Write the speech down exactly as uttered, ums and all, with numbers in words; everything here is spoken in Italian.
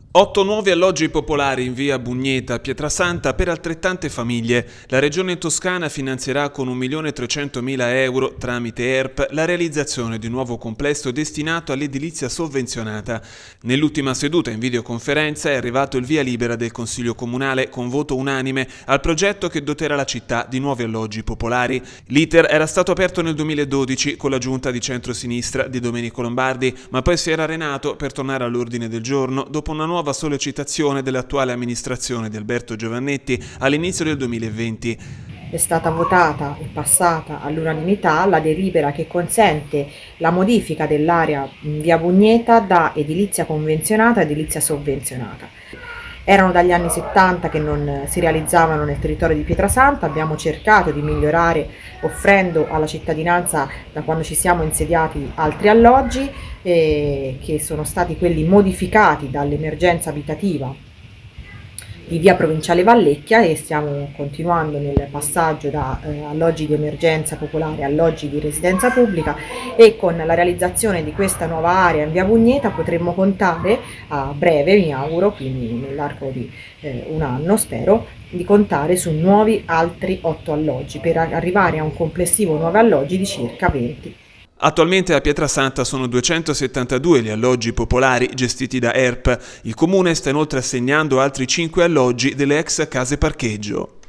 Otto nuovi alloggi popolari in via Bugneta, Pietrasanta per altrettante famiglie. La Regione Toscana finanzierà con un milione trecentomila euro tramite E R P la realizzazione di un nuovo complesso destinato all'edilizia sovvenzionata. Nell'ultima seduta in videoconferenza è arrivato il via libera del Consiglio Comunale con voto unanime al progetto che doterà la città di nuovi alloggi popolari. L'iter era stato aperto nel duemiladodici con la giunta di centrosinistra di Domenico Lombardi, ma poi si era arenato per tornare all'ordine del giorno dopo una nuova nuova sollecitazione dell'attuale amministrazione di Alberto Giovannetti all'inizio del duemilaventi. È stata votata e passata all'unanimità la delibera che consente la modifica dell'area in via Bugneta da edilizia convenzionata a edilizia sovvenzionata. Erano dagli anni settanta che non si realizzavano nel territorio di Pietrasanta, abbiamo cercato di migliorare offrendo alla cittadinanza, da quando ci siamo insediati, altri alloggi eh, che sono stati quelli modificati dall'emergenza abitativa di via Provinciale Vallecchia, e stiamo continuando nel passaggio da eh, alloggi di emergenza popolare a alloggi di residenza pubblica, e con la realizzazione di questa nuova area in via Bugneta potremmo contare a breve, mi auguro, quindi nell'arco di eh, un anno spero, di contare su nuovi altri otto alloggi per arrivare a un complessivo nuovi alloggi di circa venti. Attualmente a Pietrasanta sono duecentosettantadue gli alloggi popolari gestiti da E R P. Il comune sta inoltre assegnando altri cinque alloggi delle ex case parcheggio.